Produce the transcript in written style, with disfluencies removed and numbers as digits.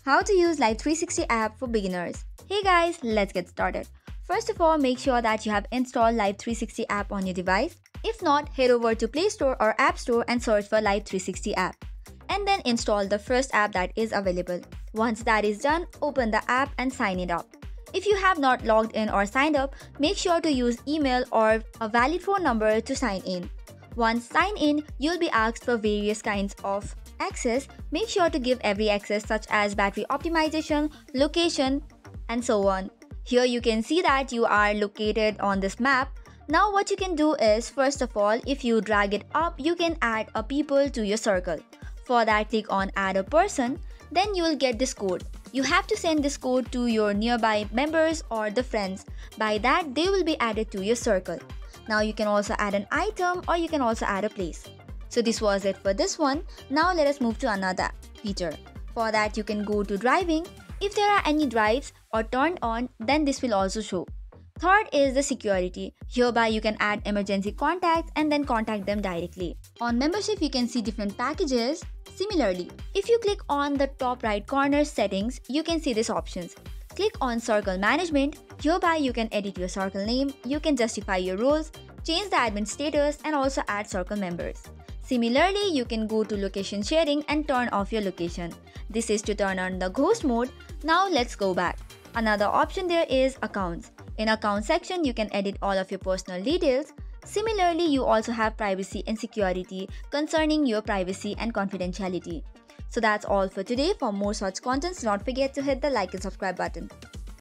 How to use Life360 app for beginners. Hey guys, let's get started. First of all, make sure that you have installed Life360 app on your device. If not, head over to Play Store or App Store and search for Life360 app. And then install the first app that is available. Once that is done, open the app and sign it up. If you have not logged in or signed up, make sure to use email or a valid phone number to sign in. Once signed in, you'll be asked for various kinds of access. Make sure to give every access such as battery optimization, location, and so on. Here you can see that you are located on this map. Now what you can do is, first of all, if you drag it up, you can add a people to your circle. For that, click on add a person, then you will get this code. You have to send this code to your nearby members or the friends. By that, they will be added to your circle. Now you can also add an item or you can also add a place. So this was it for this one. Now let us move to another feature. For that, you can go to driving. If there are any drives or turned on, then this will also show. Third is the security. Hereby you can add emergency contacts and then contact them directly. On membership, you can see different packages. Similarly, if you click on the top right corner settings, you can see these options. Click on circle management. Hereby you can edit your circle name, you can justify your roles, change the admin status and also add circle members. Similarly, you can go to location sharing and turn off your location. This is to turn on the ghost mode. Now let's go back. Another option there is accounts. In account section, you can edit all of your personal details. Similarly, you also have privacy and security concerning your privacy and confidentiality. So that's all for today. For more such contents, do not forget to hit the like and subscribe button.